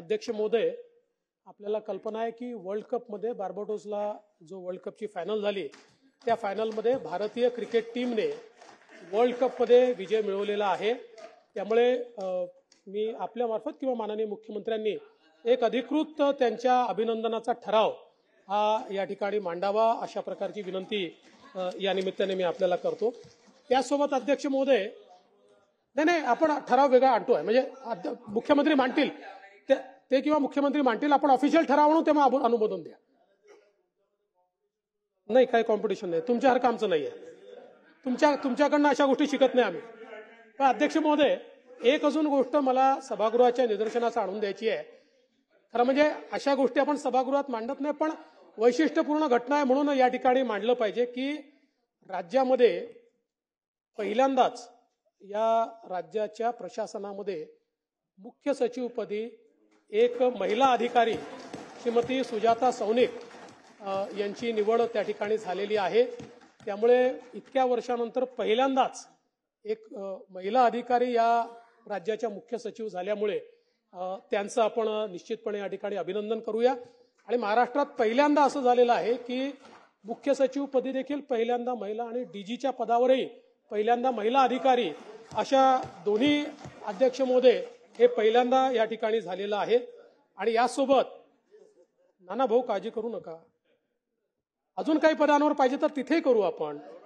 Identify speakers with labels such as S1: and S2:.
S1: अध्यक्ष महोदय, आपल्याला कल्पना आहे की वर्ल्ड कप मध्ये बार्बाडोसला जो वर्ल्ड कपची फायनल झाली त्या फायनलमध्ये भारतीय क्रिकेट टीमने वर्ल्ड कप मध्ये विजय मिळवलेला आहे। त्यामुळे मी आपल्या मार्फत किंवा माननीय मुख्यमंत्र्यांनी एक अधिकृत त्यांच्या अभिनंदनाचा ठराव हा या ठिकाणी मांडावा अशा प्रकारची विनंती या निमित्ताने मी आपल्याला करतो। त्यासोबत अध्यक्ष महोदय, नाही आपण ठराव वेगळा आणतोय, म्हणजे मुख्यमंत्री मांडतील ते किंवा मुख्यमंत्री मांडतील, आपण ऑफिशियल ठराव आणू तेव्हा अनुमोदन द्या। नाही, काही कॉम्पिटिशन नाही, तुमच्यासारखं आमचं नाहीये, तुमच्याकडनं अशा गोष्टी शिकत नाही आम्ही। पण अध्यक्ष महोदय, एक अजून गोष्ट मला सभागृहाच्या निदर्शनास आणून द्यायची आहे। खरं म्हणजे अशा गोष्टी आपण सभागृहात मांडत नाही, पण वैशिष्ट्यपूर्ण घटना आहे म्हणून या ठिकाणी मांडलं पाहिजे की राज्यामध्ये पहिल्यांदाच या राज्याच्या प्रशासनामध्ये मुख्य सचिवपदी एक महिला अधिकारी श्रीमती सुजाता सौनिक यांची निवड त्या ठिकाणी झालेली आहे। त्यामुळे इतक्या वर्षानंतर पहिल्यांदाच एक महिला अधिकारी या राज्याच्या मुख्य सचिव झाल्यामुळे त्यांचं आपण निश्चितपणे या ठिकाणी अभिनंदन करूया। आणि महाराष्ट्रात पहिल्यांदा असं झालेलं आहे की मुख्य सचिव पदी देखील पहिल्यांदा महिला आणि डीजीच्या पदावरही पहिल्यांदा महिला अधिकारी अशा दोन्ही अध्यक्ष महोदय हे पहिल्यांदा या ठिकाणी झालेलं आहे। आणि यासोबत नाना भाऊ काळजी करू नका, अजून काही पदांवर पाहिजे तर तिथेही करू आपण।